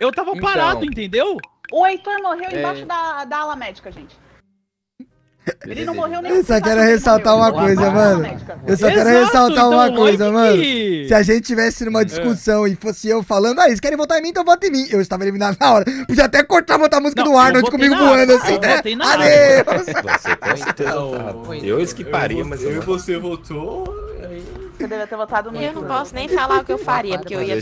Eu tava parado, entendeu? O Heitor morreu embaixo da ala médica, gente. Ele não morreu nem. Eu só quero ressaltar uma coisa, mano. Eu só quero ressaltar uma coisa, mano. Se a gente tivesse numa discussão e fosse eu falando, eles querem votar em mim, então vota em mim. Eu estava eliminado na hora. Podia até cortar, botar a música do Arnold comigo voando assim, né? Adeus! Eu que paria, mas eu e você votou. Você deve ter votado no. Eu não posso nem falar o que eu faria, porque eu ia